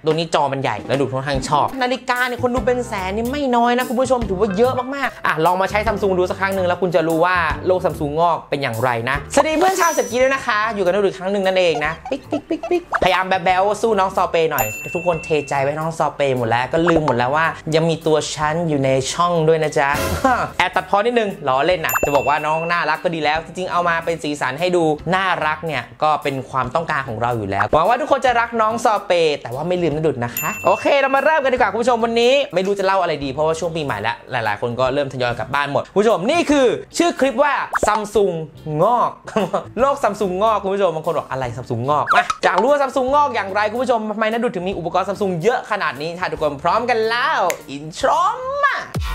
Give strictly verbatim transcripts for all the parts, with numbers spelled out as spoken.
ตัวนี้จอมันใหญ่แล้วดูค่อนข้างชอบนาฬิกาเนี่ยคนดูเป็นแสนนี่ไม่น้อยนะคุณผู้ชมถือว่าเยอะมากๆอ่ะลองมาใช้ Samsung ดูสักครั้งหนึ่งแล้วคุณจะรู้ว่าโลก Samsung งอกเป็นอย่างไรนะสวัสดีเพื่อนชาวเศรษฐกิจด้วยนะคะอยู่กันอีกครั้งหนึ่งนั่นเองนะปิ๊กปิ๊กปิ๊กปิ๊กพยายามแบ๊วๆสู้น้องซอเปหน่อยทุกคนเทใจไว้น้องซอเปหมดแล้วก็ลืมหมดแล้วว่ายังมีตัวฉันอยู่ในช่องด้วยนะจ๊ะแอบตัดพอนิดนึงล้อเล่นนะจะบอกว่าน้องน่ารักก็ดีแล้วจริงๆเอามาเป็นสีสันให้ดูน่ารักเนี่ยก็เป็นความต้องการของเราอยู่แล้วหวังว่าทุกคนจะรักน้องซอเปแต่ว่าไม่ลืมนะดุดนะคะโอเคเรามาเริ่มกันดีกว่าคุณผู้ชมวันนี้ไม่รู้จะเล่าอะไรดีเพราะว่าช่วงปีใหม่แล้วหลายๆคนก็เริ่มทยอยกลับบ้านหมดคุณผู้ชมนี่คือชื่อคลิปว่า Samsung งอกโลก Samsung งอกคุณผู้ชมบางคนบอกอะไร Samsung งอกมาอยากรู้ว่า Samsung งอกอย่างไรคุณผู้ชมทำไมนะดุดถึงมีอุปกรณ์ Samsung เยอะขนาดนี้ถ้าทุกคนพร้อมกันแล้วอินโทรมา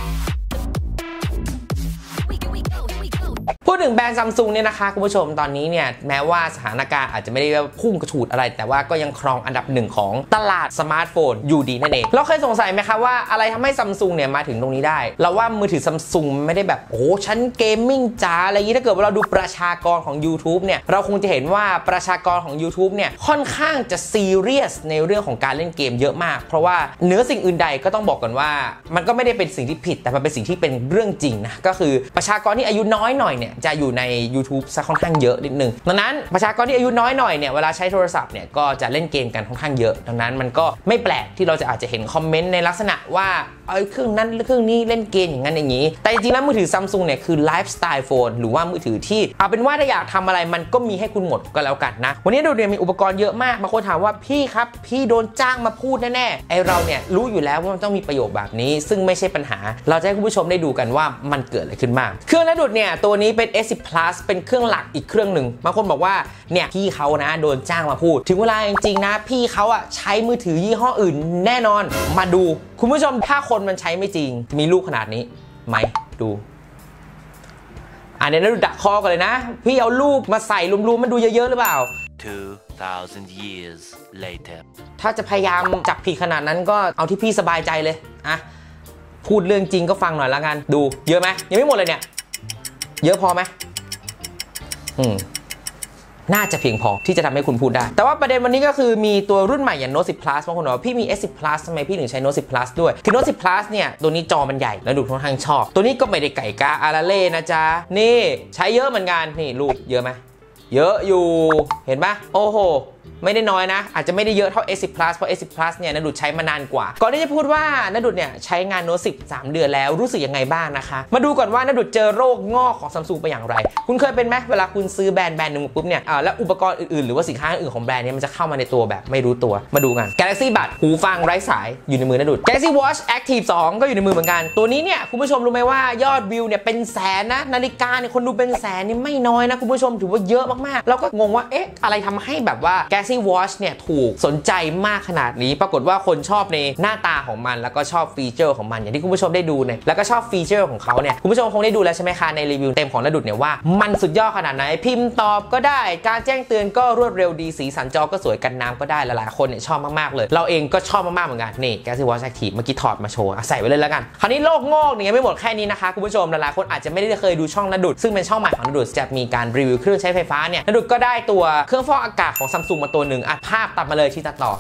พูดถึงแบรนด์ Samsung เนี่ยนะคะคุณผู้ชมตอนนี้เนี่ยแม้ว่าสถานการณ์อาจจะไม่ได้พุ่งกระฉูดอะไรแต่ว่าก็ยังครองอันดับหนึ่งของตลาดสมาร์ทโฟนอยู่ดีนั่นเองเราเคยสงสัยไหมคะว่าอะไรทำให้ Samsung เนี่ยมาถึงตรงนี้ได้เราว่ามือถือ Samsung ไม่ได้แบบโอ้ฉันเกมมิ่งจ๋าอะไรอย่างนี้ถ้าเกิดว่าเราดูประชากรของ YouTube เนี่ยเราคงจะเห็นว่าประชากรของ YouTube เนี่ยค่อนข้างจะซีเรียสในเรื่องของการเล่นเกมเยอะมากเพราะว่าเหนือสิ่งอื่นใดก็ต้องบอกกันว่ามันก็ไม่ได้เป็นสิ่งที่ผิดแต่มันเป็นสิ่งที่เป็นเรื่องจริงนะก็คือประชากรที่อายุน้อยหน่อยเนี่ยจะอยู่ใน YouTube ซะค่อนข้างเยอะนิดนึงดังนั้นประชากรที่อายุน้อยหน่อยเนี่ยเวลาใช้โทรศัพท์เนี่ยก็จะเล่นเกมกันค่อนข้างเยอะดังนั้นมันก็ไม่แปลกที่เราจะอาจจะเห็นคอมเมนต์ในลักษณะว่าเอ้ยเครื่องนั้นเครื่องนี้เล่นเกมอย่างนั้นอย่างนี้แต่จริงๆแล้วมือถือ Samsung เนี่ยคือไลฟ์สไตล์โฟนหรือว่ามือถือที่เอาเป็นว่าถ้าอยากทำอะไรมันก็มีให้คุณหมดก็แล้วกันนะวันนี้เราเรียนมีอุปกรณ์เยอะมากบางคนถามว่าพี่ครับพี่โดนจ้างมาพูดแน่ๆไอเราเนี่ยรู้อยู่แล้วว่ามันต้องมีประโยคแบบนี้ซึ่งไม่ใช่ปัญหาเราจะให้คุณผู้ชมได้ดูกันว่ามันเกิดอะไรขึ้นบ้างเครื่องนะดุดเนี่ยตัวนี้เป็น เอส สิบ Plus เป็นเครื่องหลักอีกเครื่องหนึ่งบางคนบอกว่าเนี่ยพี่เขานะโดนจ้างมาพูดถึงเวลาจริงๆนะพี่เขาอะใช้มือถือยี่ห้ออื่นแน่นอนมาดูคุณผู้ชมถ้าคนมันใช้ไม่จริงมีลูกขนาดนี้ไหมดูอ่ะเดี๋ยวเราดูดักคอกันเลยนะพี่เอารูปมาใส่รวมๆมันดูเยอะๆหรือเปล่า two thousand years later ถ้าจะพยายามจับผิดขนาดนั้นก็เอาที่พี่สบายใจเลยอะพูดเรื่องจริงก็ฟังหน่อยละกันดูเยอะไหมยังไม่หมดเลยเนี่ยเยอะพอไหมอืมน่าจะเพียงพอที่จะทำให้คุณพูดได้แต่ว่าประเด็นวันนี้ก็คือมีตัวรุ่นใหม่อย่าง Note สิบ Plus บางคนบอกว่าพี่มี เอส สิบ Plus ทำไมพี่ถึงใช้ Note สิบ Plus ด้วยคือ Note สิบ Plus เนี่ยตัวนี้จอมันใหญ่แล้วดูค่อนข้างชอบตัวนี้ก็ไม่ได้ไก่กาอาราเล่นะจ๊ะนี่ใช้เยอะเหมือนกันนี่รูปเยอะไหมเยอะอยู่เห็นปะโอ้โหไม่ได้น้อยนะอาจจะไม่ได้เยอะเท่า เอส สิบ Plus เพราะ เอส สิบ Plus เนี่ยนดุดใช้มานานกว่าก่อนที่จะพูดว่านดุดเนี่ยใช้งาน Note สิบ สามเดือนแล้วรู้สึกยังไงบ้างนะคะมาดูก่อนว่านดุดเจอโรคงอกของ Samsung ไปอย่างไรคุณเคยเป็นไหมเวลาคุณซื้อแบรนด์แบรนด์หนึ่งปุ๊บเนี่ยอ่าแล้วอุปกรณ์อื่นๆหรือว่าสินค้าอื่นของแบรนด์นี้มันจะเข้ามาในตัวแบบไม่รู้ตัวมาดูกัน Galaxy Buds หูฟังไร้สายอยู่ในมือนดุด Galaxy Watch Active สองก็อยู่ในมือเหมือนกันตัวนี้เนี่ยคุณผู้ชมรู้ไหมว่ายอดวิวเนี่ยเป็นแสนนะนาฬิกาเนี่ยคนดูเป็นแสนนี่ไม่น้อยนะคุณผู้ชมถือว่าเยอะมากๆเราก็งงว่าเอ๊ะอะไรทำให้แบบว่า Galaxy Watch เนี่ยถูกสนใจมากขนาดนี้ปรากฏว่าคนชอบในหน้าตาของมันแล้วก็ชอบฟีเจอร์ของมันอย่างที่คุณผู้ชมได้ดูเนี่ยแล้วก็ชอบฟีเจอร์ของเขาเนี่ยคุณผู้ชมคงได้ดูแล้วใช่ไหมคะในรีวิวเต็มของนดุดเนี่ยว่ามันสุดยอดขนาดไหนพิมพ์ตอบก็ได้การแจ้งเตือนก็รวดเร็วดีสีสันจอก็สวยกันน้ำก็ได้หลายๆคนเนี่ยชอบมากๆเลยเราเองก็ชอบมากๆเหมือนกันนี่ Galaxy Watch Active เมื่อกี้ถอดมาโชว์ใส่ไว้เลยแล้วกันคราวนี้โลกงอกเนี่ยไม่หมดแค่นี้นะคะคุณผู้ชมหลายๆคนอาจจะไม่ได้เคยดูช่องนดุดซึ่งเป็นช่องใหม่ของนดุดจะมีการรีวิวเครื่องใช้ไฟฟ้าเนี่ยนดุดก็ได้ตัวเครื่องฟอกอากาศของ Samsung มาตัวหนึ่งอ่ะภาพตัดมาเลยที่ตัดต่อ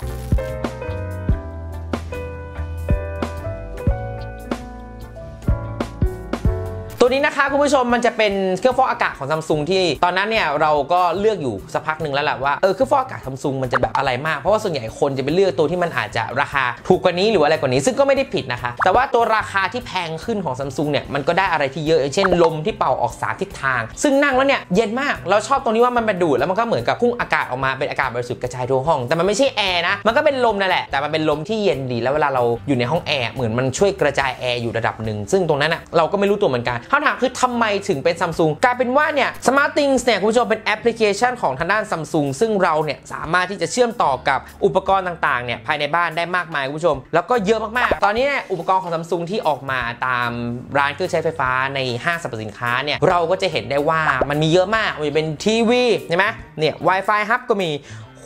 ตัวนี้นะคะคุณผู้ชมมันจะเป็นเครื่องฟอกอากาศของ Samsung ที่ตอนนั้นเนี่ยเราก็เลือกอยู่สักพักหนึ่งแล้วแหละว่าเออเครื่องฟอกอากาศ Samsung มันจะแบบอะไรมากเพราะว่าส่วนใหญ่คนจะไปเลือกตัวที่มันอาจจะราคาถูกกว่านี้หรืออะไรกว่านี้ซึ่งก็ไม่ได้ผิดนะคะแต่ว่าตัวราคาที่แพงขึ้นของ Samsung เนี่ยมันก็ได้อะไรที่เยอะเช่นลมที่เป่าออกสามทิศทางซึ่งนั่งแล้วเนี่ยเย็นมากเราชอบตรงนี้ว่ามันมาดูดแล้วมันก็เหมือนกับพุ่งอากาศออกมาเป็นอากาศบริสุทธิ์กระจายทั่วห้องแต่มันไม่ใช่แอร์นะมันก็เป็นลมนั่นแหละแต่มันเป็นลมที่เย็นดีแล้วเวลาเราอยู่ในห้องแอร์เหมือนมันช่วยกระจายแอร์อยู่ระดับหนึ่งซึ่งตรงนั้นอ่ะเราก็ไม่รู้ตัวเหมือนกันคำถามคือทำไมถึงเป็น Samsung กลายเป็นว่าเนี่ย Smart Things เนี่ยคุณผู้ชมเป็นแอปพลิเคชันของทางด้าน Samsung ซึ่งเราเนี่ยสามารถที่จะเชื่อมต่อกับอุปกรณ์ต่างๆเนี่ยภายในบ้านได้มากมายคุณผู้ชมแล้วก็เยอะมากๆตอนนี้เนี่ยอุปกรณ์ของ Samsung ที่ออกมาตามร้านเครื่องใช้ไฟฟ้าในห้างสรรพสินค้าเนี่ยเราก็จะเห็นได้ว่ามันมีเยอะมากมันเป็นทีวีใช่ไหมเนี่ย Wi-Fi Hub ก็มีค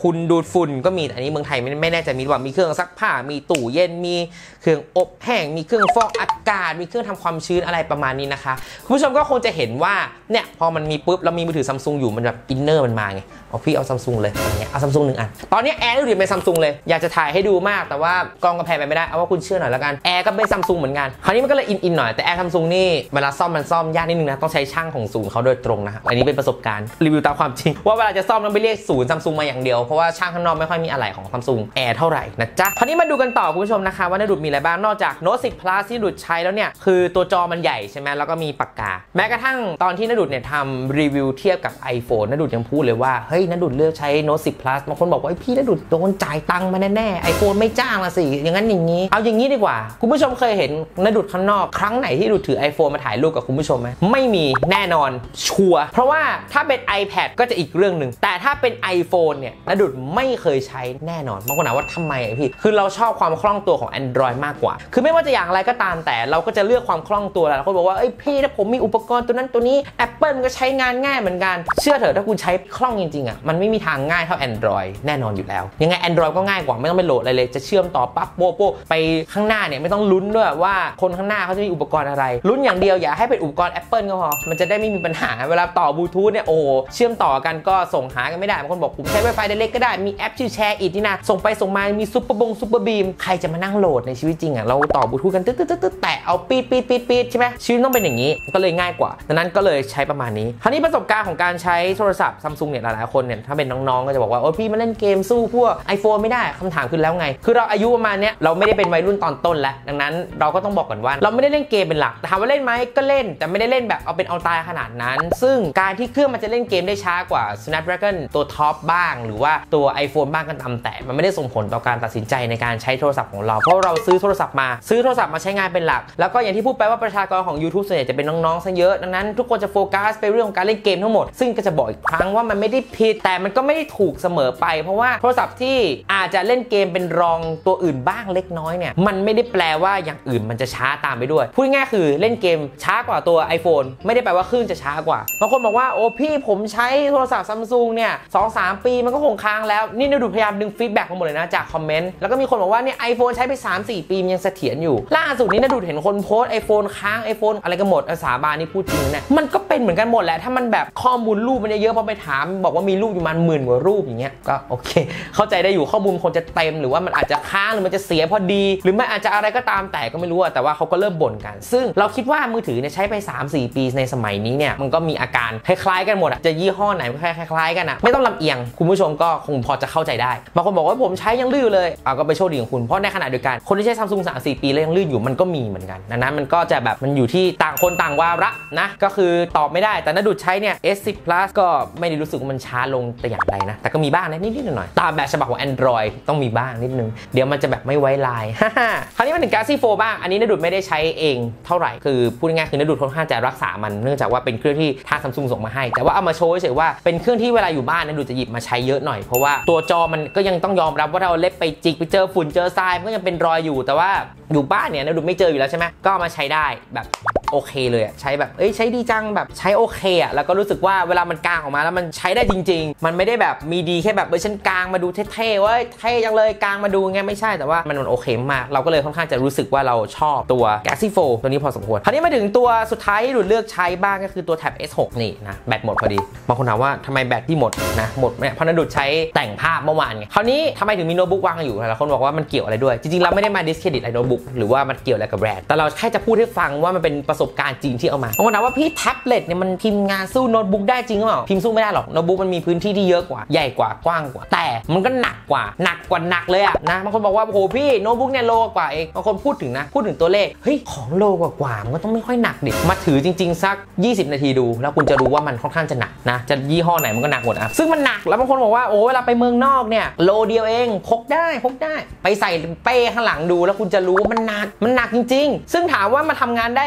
หุ่นดูดฝุ่นก็มีแต่อันนี้เมืองไทยไม่ไม่แน่ใจมีว่ามีเครื่องซักผ้ามีตู้เย็นมีเครื่องอบแห้งมีเครื่องฟอกอากาศมีเครื่องทำความชื้นอะไรประมาณนี้นะคะคุณผู้ชมก็คงจะเห็นว่าเนี่ยพอมันมีปุ๊บเรามีมือถือซัมซุงอยู่มันแบบอินเนอร์มันมาไงเอาพี่เอาซัมซุงเลยอะไรเงี้ยเอาซัมซุงหนึ่งอันตอนนี้แอร์ดูดิเป็นซัมซุงเลยอยากจะถ่ายให้ดูมากแต่ว่ากล้องก็แพนไปไม่ได้เอาว่าคุณเชื่อหน่อยแล้วกันแอร์ก็เป็นซัมซุงเหมือนกันคราวนี้มันก็เลยอินอินหน่อยแต่แอร์ซัมซุงนี่เวลาซ่อมมันซ่อมยากนิดนึงนะต้องใช้ช่างของศูนย์เขาโดยตรงนะอันนี้เป็นประสบการณ์รีวิวตามความจริงว่าเวลาจะซ่อมต้องไปเรียกศูนย์ซัมซุงมาอย่างเดียวเพราะว่าช่างข้างนอกไม่ค่อยมีอะไรของซัมซุงแอร์เท่าไหร่นะจ๊ะคราวนี้มาดูกันต่อคุณผู้ชมนะคะว่านาดุดมีอะไรบ้างนอกจากโน้ตสิบ plus ที่นาดุดใช้แล้วเนี่ยคือตัวจอมันใหญ่ใช่ไหมแล้วก็มีปากกาแม้กระทั่งตอนที่นาดุดเนี่ยทำรีวิวเทียบกับ iPhone นาดุดยังพูดเลยว่าเฮ้ยนาดุดเลือกใช้โน้ตสิบ plus บางคนบอกว่าพี่นาดุดโดนจ่ายตังค์มาแน่ๆ iPhone ไม่จ้างละสิอย่างนั้นอย่างนี้เอาอย่างนี้ดีกว่าคุณผู้ชมเคยเห็นนาดุดข้างนอกครั้งไหนที่นาดุดถือ iPhone มาถ่ายรูปกับคุณผู้ชมไหมไม่มีแน่นอนชัวร์เพราะว่าถ้าเป็น iPad ก็จะอีกเรื่องหนึ่งแต่ถ้าเป็น iPhone เนี่ยนาดุดไม่เคยใช้แน่นอนบางคนถามว่าทำไมพี่คือเราชอบความคล่องตัวของ Android มากกว่าคือไม่ว่าจะอย่างไรก็ตามแต่เราก็จะเลือกความคล่องตัวแล้วคนบอกว่าเอ้ยพี่ถ้าผมมีอุปกรณ์ตัวนั้นตัวนี้ Apple มันก็ใช้งานง่ายเหมือนกันเชื่อเถอะถ้าคุณใช้คล่องจริงๆอ่ะมันไม่มีทางง่ายเท่า Android แน่นอนอยู่แล้วยังไง Android ก็ง่ายกว่าไม่ต้องไปโหลดอะไรเลยจะเชื่อมต่อปั๊บโป๊ะโป๊ะไปข้างหน้าเนี่ยไม่ต้องลุ้นด้วยว่าคนข้างหน้าเขาจะมีอุปกรณ์อะไรลุ้นอย่างเดียวอย่าให้เป็นอุปกรณ์ Apple ก็พอมันจะได้ไม่มีปัญหาเวลาต่อบลูทูธเนี่ยโอ้เชื่อมต่อกันก็ส่งหากันไม่ได้บางคนบอกผมใช้ Wi-Fi เล็กก็ได้มีแอปชื่อแชร์อีกนี่นะส่งไปส่งมามีซุปเปอร์บงซุปเปอร์บีมใครจะมานั่งโหลดในชีวิตจริงอ่ะเราต่อบลูทูธกันตึ๊ดตึ๊ดตึ๊ดแตะเอาปีดปีดปีดปีดใช่ไหมชีวิตต้องเป็นอย่างนี้ก็เลยง่ายกว่าดังนั้นก็เลยใช้ประมาณนี้คราวนี้ประสบการณ์ของการใช้โทรศัพท์ Samsung เนี่ยหลายๆคนเนี่ยถ้าเป็นน้องๆก็จะบอกว่าโอ้พี่มาเล่นเกมสู้พวก iPhone ไม่ได้คำถามคือแล้วไงคือเราอายุประมาณเนี้ยเราไม่ได้เป็นวัยรุ่นตอนต้นแล้วดังนั้นเราก็ต้องบอกก่อนว่าเราไม่ได้เล่นเกมเป็นหลักถามว่าเล่นไหมก็เล่นแต่ไม่ได้เล่นแบบเอาเป็นเอาตายขนาดนั้นซึ่งการที่เครื่องมันจะเล่นเกมได้ช้ากว่า Snapdragon ตัวท็อปบ้างหรือว่าตัว iPhone บ้างก็ตามแต่มันไม่ได้ส่งผลต่อการตัดสินใจในการใช้โทรศัพท์ของเราเพราะเราซื้อโทรศัพท์มาซื้อโทรศัพท์มาใช้งานเป็นหลักแล้วก็อย่างที่พูดไปว่าประชากรของ YouTube ส่วนใหญ่จะเป็นน้องๆซะเยอะดังนั้นทุกคนจะโฟกัสไปเรื่องของการเล่นเกมทั้งหมดซึ่งก็จะบอกอีกครั้งว่ามันไม่ได้ผิดแต่มันก็ไม่ได้ถูกเสมอไปเพราะว่าโทรศัพท์ที่อาจจะเล่นเกมเป็นรองตัวอื่นบ้างเล็กน้อยเนี่ยมันไม่ได้แปลว่าอย่างอื่นมันจะช้าตามไปด้วยพูดง่ายๆคือเล่นเกมช้ากว่าตัว iPhone ไม่ได้แปลว่าเครื่องจะช้ากว่าบางคนบอกว่าโอ้พี่ผมใช้โทรศัพท์ Samsung เนี่ย สองถึงสาม ปีมันก็คงค้างแล้วนี่นาดุพยายามดึงฟีดแบ็กมาหมดเลยนะจากคอมเมนต์แล้วก็มีคนบอกว่าเนี่ย iPhone ใช้ไป สามถึงสี่ ปีมันยังเสถียรอยู่ล่าสุดนี้นาดุเห็นคนโพสต์ iPhone ค้าง iPhone อะไรกันหมดสาบานนี่พูดจริงเนี่ยมันก็เป็นเหมือนกันหมดแหละถ้ามันแบบข้อมูลรูปมันเยอะๆพอไปถามบอกว่ามีรูปอยู่มันหมื่นกว่ารูปอย่างเงี้ยก็โอเคเข้าใจได้อยู่ข้อมูลคนจะเต็มหรือว่ามันอาจจะค้างหรือมันจะเสียพอดีหรือมันอาจจะอะไรก็ตามแต่ก็ไม่รู้แต่ว่าเขาก็เริ่มบ่นกันซึ่งเราคิดว่ามือถือเนี่ยใช้ไป สามถึงสี่ ปีในสมัยนี้เนี่ยมันก็มีอาการคล้ายๆกันหมดจะยี่ห้อไหนก็คล้ายๆกันอ่ะไม่ต้องลำเอียงคุณผู้ชมก็คงพอจะเข้าใจได้บางคนบอกว่าผมใช้ยังลื่นเลยเอาก็ไปโชคดีของคุณเพราะในขณะเดียวกันคนที่ใช้ Samsung สามถึงสี่ ปีแล้วยังลื่นอยู่มันก็มีเหมือนกันดังนั้นมันก็จะแบบมันอยู่ที่ต่างคนต่างวาระนะก็คือตอบไม่ได้แต่นาดุใช้เนี่ย เอส สิบ plus ก็ไม่ได้รู้สึกว่ามันช้าลงแต่อย่างใดนะแต่ก็มีบ้างนะนิดๆหน่อยๆตามแบบฉบับของ Android ต้องมีบ้างนิดนึงเดี๋ยวมันจะแบบไม่ไว้ลายคราวนี้มาถึง Galaxy โฟร์บ้างอันนี้นาดุไม่ได้ใช้เองเท่าไหร่คือพูดง่ายๆคือนาดุค่อนข้างจะรักษามันเนื่องจากว่าเป็นเครื่องที่ทาง Samsung ส่งมาให้แต่ว่าเอามาโชว์เฉยๆว่าเป็นเครื่องที่เวลาอยู่บ้านนาดุจะหยิบมาใช้เยอะหน่อยเพราะว่าตัวจอมันก็ยังต้องยอมรับว่าเราเล็บไปจิกไปเจอฝุ่นเจอทรายมันก็ยังเป็นรอยอยู่แต่ว่าอยู่บ้านเนี่ยนาดุไม่เจออยู่แล้วใช่ไหมก็มาใช้ได้แบบโอเคเลยใช้แบบเอ้ยใช้ดีจังแบบใช้โอเคอะแล้วก็รู้สึกว่าเวลามันกางออกมาแล้วมันใช้ได้จริงๆมันไม่ได้แบบมีดีแค่แบบเออฉันกางมาดูเท่ๆว่าเท่จังเลยกางมาดูไงไม่ใช่แต่ว่ามันโอเคมากเราก็เลยค่อนข้างจะรู้สึกว่าเราชอบตัว Galaxy โฟร์ตัวนี้พอสมควรคราวนี้มาถึงตัวสุดท้ายที่ดุเลือกใช้บ้างก็คือตัวแท็บ เอส หก นี่นะแบตหมดพอดีบางคนถามว่าทำไมแบตที่หมดนะหมดเนี่ยเพราะนาดุใช้แต่งภาพเมื่อวานไงคราวนี้ทำไมถึงมีโน้ตบุ๊กวางอยู่หลายคนบอกว่ามันเกี่ยวอะไรด้วยจริงๆเราไม่ได้มาดิสเครดิตไอ้โน้ตบุ๊กหรือว่ามันเกี่ยวอะไรกับแบรนด์แต่เราแค่จะพูดให้ฟังว่ามันเป็นประสบการณ์จริงที่เอามาบางคนถามว่าพี่แท็บเล็ตเนี่ยมันพิมพ์งานสู้โน้ตบุ๊กได้จริงหรือเปล่าพิมพ์สู้ไม่ได้หรอกโน้ตบุ๊กมันมีพื้นที่ที่เยอะกว่าใหญ่กว่ากว้างกว่าแต่มันก็หนักกว่าหนักกว่าหนักเลยอะนะบางคนบอกว่าโอ้โหพี่โน้ตบุ๊กเนี่ยโลกว่าเองบางคนพูดถึงนะพูดถึงตัวเลขเฮ้ยของโลกว่ามันก็ต้องไม่ค่อยหนักดิมาถือจริงๆสักยี่สิบนาทีดูแล้วคุณจะรู้ว่ามันค่อนข้างจะหนักนะจะยี่ห้อไหนมันก็หนักหมดอะซึ่งมันหนักแล้วบางคนบอกว่าโอ้เวลาไปเมืองนอกเนี่ยโลเดียวเองพกได้พกได้ไปใส่เป้ข้างหลังดูแล้วคุณจะรู้ว่ามันหนักมันหนักจริงๆซึ่งถามว่ามาทำงานได้เอ่อ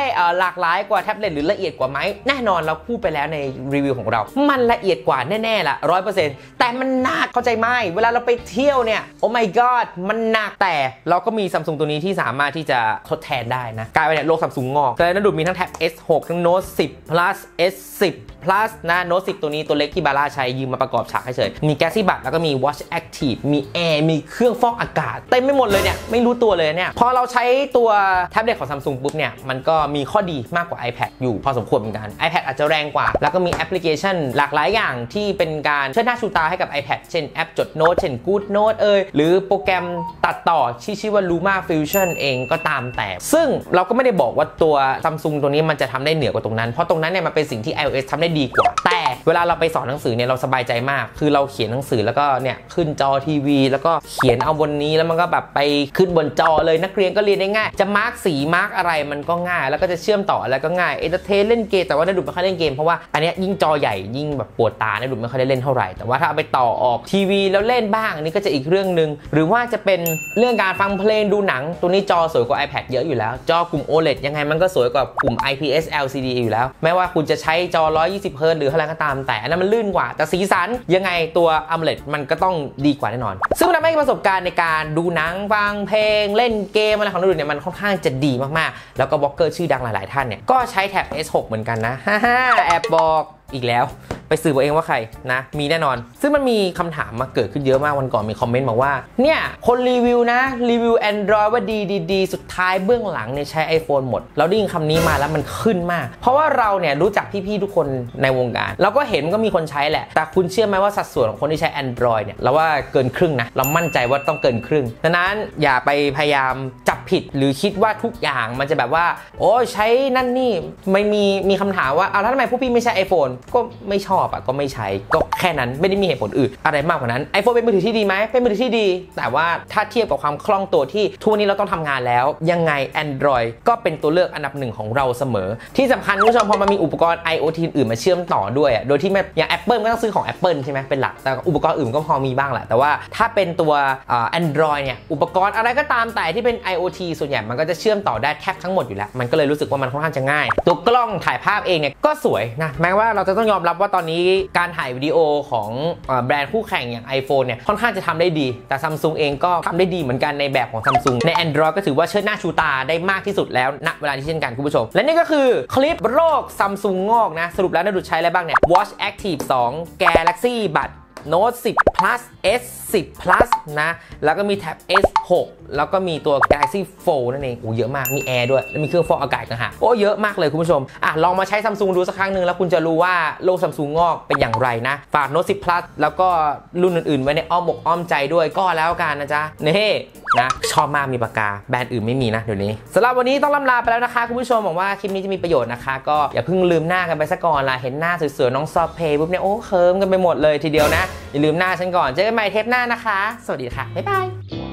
หลากหลายกว่าแท็บเล็ตหรือละเอียดกว่าไหมแน่นอนเราพูดไปแล้วในรีวิวของเรามันละเอียดกว่าแน่ๆละร้อยเปอร์เซ็นต์แต่มันหนักเข้าใจไหมเวลาเราไปเที่ยวเนี่ยโอ้ my god มันหนักแต่เราก็มี Samsung ตัวนี้ที่สามารถที่จะทดแทนได้นะกลายเป็นโลก Samsung งอกแต่นั้นดูมีทั้งแท็บ เอส หก ทั้ง Note สิบ plus เอส สิบ plus นะ Note สิบตัวนี้ตัวเล็กที่บาร่าใช้ยืมมาประกอบฉากเฉยๆมี Galaxy Buds แล้วก็มี Watch Active มีแอร์มีเครื่องฟอกอากาศเต็มไปหมดเลยเนี่ยไม่รู้ตัวเลยเนี่ยพอเราใช้ตัวแท็บเล็ตของ Samsung ปุ๊บเนี่ยมันก็มีข้อดีมากกว่า iPad อยู่พอสมควรเหมือนกัน iPad อาจจะแรงกว่าแล้วก็มีแอปพลิเคชันหลากหลายอย่างที่เป็นการเชิดหน้าชูตาให้กับ iPad เช่นแอปจดโน้ตเช่น Good Note เอ่ยหรือโปรแกรมตัดต่อที่ชื่อว่า Luma Fusion เองก็ตามแต่ซึ่งเราก็ไม่ได้บอกว่าตัว Samsung ตัวนี้มันจะทำได้เหนือกว่าตรงนั้นเพราะตรงนั้นเนี่ยมันเป็นสิ่งที่ iOS ทำได้ดีกว่าแต่เวลาเราไปสอนหนังสือเนี่ยเราสบายใจมากคือเราเขียนหนังสือแล้วก็เนี่ยขึ้นจอทีวีแล้วก็เขียนเอาบนนี้แล้วมันก็แบบไปขึ้นบนจอเลยนักเรียนก็เรียนได้ง่ายจะมาร์กสีมาร์กอะไรมันก็ง่ายแล้วก็จะเชื่อมต่ออะไรก็ง่ายเอนเตอร์เทนเล่นเกมแต่ว่าได้ดูไม่ค่อยเล่นเกมเพราะว่าอันนี้ยิ่งจอใหญ่ยิ่งแบบปวดตาได้ดูไม่ค่อยได้เล่นเท่าไหร่แต่ว่าถ้าเอาไปต่อออกทีวีแล้วเล่นบ้างอันนี้ก็จะอีกเรื่องนึงหรือว่าจะเป็นเรื่องการฟังเพลงดูหนังตัวนี้จอสวยกว่า iPad เยอะอยู่แล้วจอกลุ่ม โอ แอล อี ดี ยังไงมันก็สวยกว่ากลุ่ม ไอ พี เอส แอล ซี ดี อยู่แล้วแม้ว่าคุณจะใช้จอหนึ่งร้อยยี่สิบเฮิร์ตซ์หรืออะไรก็ตามแต่อันนั้นมันลื่นกว่าแต่สีสันยังไงตัว อะโมเลด มันก็ต้องดีกว่าแน่นอนซึ่งมันทำให้ประสบการณ์ในการดูหนังฟังเพลงเล่นเกมอะไรของเราเนี่ยมันค่อนข้างจะดีมากๆแล้วก็บล็อกเกอร์ชื่อดังหลายๆท่านเนี่ยก็ใช้แท็บ เอส หก เหมือนกันนะฮ่าฮ่าแอบบอกอีกแล้วไปสืบเอาเองว่าใครนะมีแน่นอนซึ่งมันมีคำถามมาเกิดขึ้นเยอะมากวันก่อนมีคอมเมนต์มาว่าเนี่ยคนรีวิวนะรีวิว Android ว่าดีดีดีสุดท้ายเบื้องหลังเนี่ยใช้ iPhone หมดเราได้ยินคำนี้มาแล้วมันขึ้นมากเพราะว่าเราเนี่ยรู้จักพี่ๆทุกคนในวงการเราก็เห็นก็มีคนใช้แหละแต่คุณเชื่อไหมว่าสัดส่วนของคนที่ใช้ Android เนี่ยเราว่าเกินครึ่งนะเรามั่นใจว่าต้องเกินครึ่งดังนั้นอย่าไปพยายามจับผิดหรือคิดว่าทุกอย่างมันจะแบบว่าโอ้ใช้นั่นนี่ไม่มีมีคำถามว่าเอาแล้วทำไมพวกพี่ไม่ใช้ iPhone ก็ไม่ชอบอะก็ไม่ใช้ก็แค่นั้นไม่ได้มีเหตุผลอื่นอะไรมากกว่านั้น iPhone เป็นมือถือที่ดีไหมเป็นมือถือที่ดีแต่ว่าถ้าเทียบกับความคล่องตัวที่ทุกวันนี้เราต้องทำงานแล้วยังไง Android ก็เป็นตัวเลือกอันดับหนึ่งของเราเสมอที่สำคัญคุณผู้ชมพอมันมีอุปกรณ์ IoT อื่นมาเชื่อมต่อด้วยอะโดยที่ไม่อย่าง Apple ก็ต้องซื้อของ Apple ใช่ไหมเป็นหลักแต่อุปกรณ์อื่นก็พอมีบ้างแหละแต่ว่าถ้าเป็นตัว Android เนี่ยอุปกรณ์อะไรก็ตามแต่ที่เป็น IoT ส่วนใหญ่มันก็จะเชื่อมต่อได้แทบทั้งหมดอยู่แล้วมันก็เลยรู้สึกว่ามันค่อนข้างจะง่ายตัวกล้องถ่ายภาพเองเนี่ยก็สวยนะแม้ว่าเราจะต้องยอมรับว่าตอนนี้การถ่ายวิดีโอของแบรนด์คู่แข่งอย่าง iPhone เนี่ยค่อนข้างจะทำได้ดีแต่ Samsung เองก็ทำได้ดีเหมือนกันในแบบของ Samsung ใน Android ก็ถือว่าเชิดหน้าชูตาได้มากที่สุดแล้วณเวลาที่เช่นกันคุณผู้ชมและนี่ก็คือคลิปโรค Samsung งอกนะสรุปแล้วนาดูใช้อะไรบ้างเนี่ย Watch Active สอง Galaxy Buds Note สิบ plus เอส สิบ plus นะแล้วก็มีแท็บ เอส หก แล้วก็มีตัว Galaxy Fold นั่นเองโอ้เยอะมากมีแอร์ด้วยแล้วมีเครื่องฟอกอากาศต่างหากโอ้เยอะมากเลยคุณผู้ชมอ่ะลองมาใช้ Samsung ดูสักครั้งหนึ่งแล้วคุณจะรู้ว่าโลก Samsung งอกเป็นอย่างไรนะฝาก Note สิบ plus แล้วก็รุ่นอื่นๆไว้ในอ้อมอกอ้อมใจด้วยก็แล้วกันนะจ๊ะนี่นะชอบมากมีปากกาแบรนด์อื่นไม่มีนะเดี๋ยวนี้สำหรับวันนี้ต้องล่ำลาไปแล้วนะคะคุณผู้ชมหวังว่าคลิปนี้จะมีประโยชน์นะคะก็อย่าเพิ่งลืมหน้ากันไปซะก่อนล่ะเห็นหน้าสวยๆน้องซอฟเพย์ปุ๊บเนี่ยโอ้เคิร์มกันไปหมดเลยทีเดียวนะอย่าลืมหน้าฉันก่อนเจอกันใหม่เทปหน้านะคะสวัสดีค่ะบ๊ายบาย